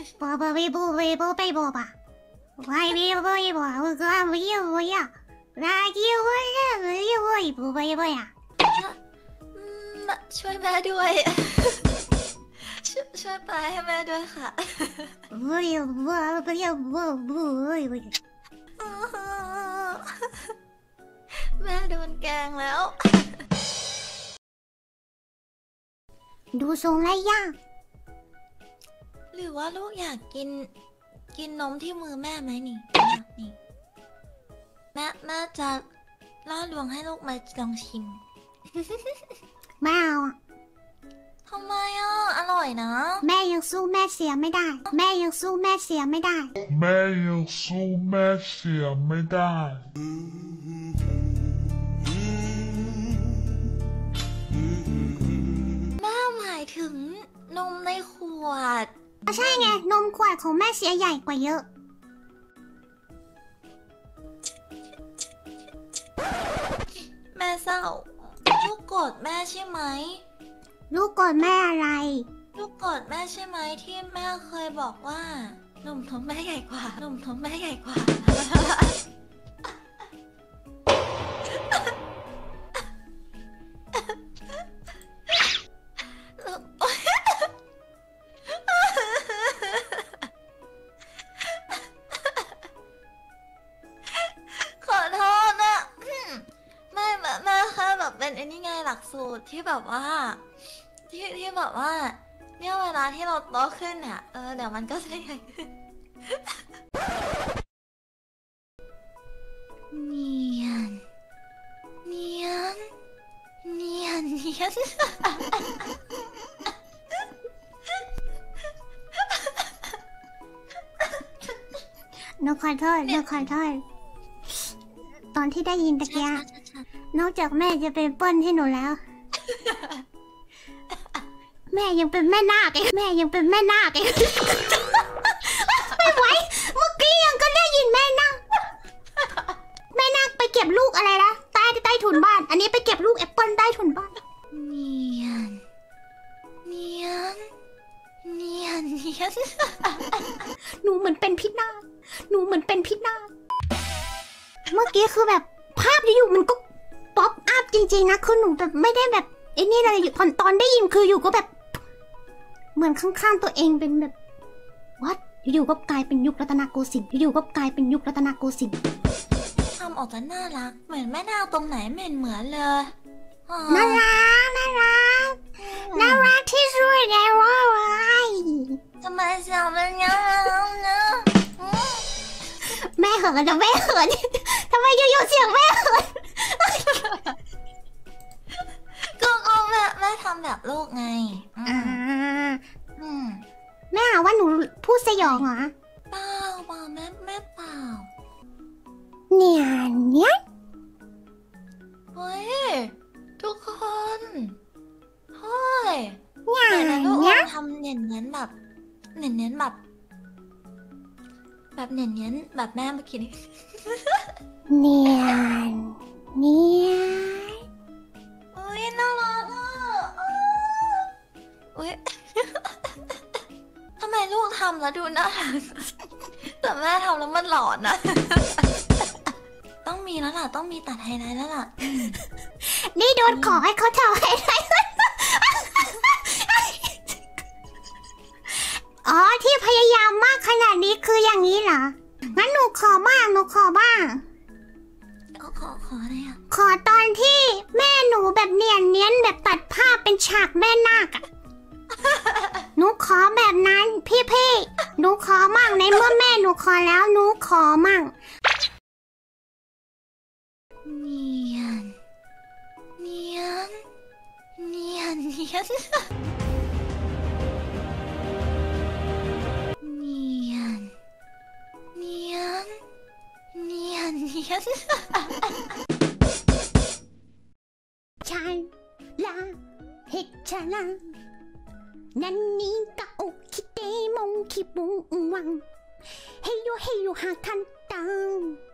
宝宝微波微波背波吧，外微波一波，我哥微波呀，来给我认微波一波微波呀。 ช่วยแม่ด้วยช่วยแปลให้แม่ด้วยค่ะ不要不要不แม่โดนแกงแล้วดูทรงไรย่าหรือว่าลูกอยากกินนมที่มือแม่ไหมนี่แม่จะล่อลวงให้ลูกมาลองชิมไม่เอาทำไมอร่อยนะแม่ยังสู้แม่เสียไม่ได้แม่ยังสู้แม่เสียไม่ได้แม่ยังสู้แม่เสียไม่ได้แม่หมายถึงนมในขวดใช่ไงนมขวดของแม่เสียใหญ่กว่าเยอะแม่เศร้าลูกโกรธแม่ใช่ไหมลูกโกรธแม่อะไรลูกโกรธแม่ใช่ไหมที่แม่เคยบอกว่านมท้องแม่ใหญ่กว่านมท้องแม่ใหญ่กว่าขอโทษนะแม่แค่แบบเป็นไอ้นี่ไงหลักสูตรที่แบบว่าที่แบบว่าเนี่ยเวลาที่เราโตขึ้นเนี่ยเดี๋ยวมันก็จะใหญ่ขึ้นเนียนหนูขอโทษตอนที่ได้ยินตะเกียนอกจากแม่จะเป็นเปิ้ลให้หนูแล้วแม่ยังเป็นแม่นาคเองไม่ไหวเมื่อกี้ยังก็ได้ยินแม่นาคไปเก็บลูกอะไรนะใต้ถุนบ้านอันนี้ไปเก็บลูกแอปเปิ้ลใต้ถุนบ้านเนียนหนูเหมือนเป็นพิษนาคเมื่อกี้คือแบบภาพอยู่มันก็ป๊อปอัพจริงๆนะคือหนูแบบไม่ได้แบบไอ้นี่อะไรอยู่ตอนได้ยินคืออยู่ก็แบบเหมือนข้างๆตัวเองเป็นแบบวัดอยู่ก็กลายเป็นยุครัตนโกสินทร์ทำออกจะน่ารักเหมือนแม่นาคตรงไหนไม่เหมือนเลยน่ารักที่สุดในโลกเลยทำไมเสียงเป็นอย่างนั้นนะแม่เหินทำไมอยู่ๆเสียงแม่เหินก็แม่ทำแบบลูกไงแม่หาว่าหนูพูดสยองเหรอเปล่าแม่เปล่าเนี่ยเฮ้ยทุกคนเฮ้ยแต่ลูกทำเน้นแบบเน้นแบบเน้นแบบแม่เมื่อกี้นี่อุ้ยน่ารักอุ้ยทำไมลูกทำแล้วดูน่ารักแต่แม่ทำแล้วมันหลอนนะต้องมีแล้วล่ะต้องมีตัดไฮไลท์แล้วล่ะนี่โดนขอให้เขาทำไฮไลท์อ๋อที่พยายามมากขนาดนี้คืออย่างนี้เหรองั้นหนูขอบ้างขออะไรอ่ะขอตอนที่แม่หนูแบบเนียนแบบตัดภาพเป็นฉากแม่นาคอะหนูขอแบบนั้นพี่หนูขอมั่งในเมื่อแม่หนูขอแล้วหนูขอมั่งเนียนฉันลาเฮชาลานันนี่กะโอคิเตมงคิบุงวังเฮโยหาทันตัง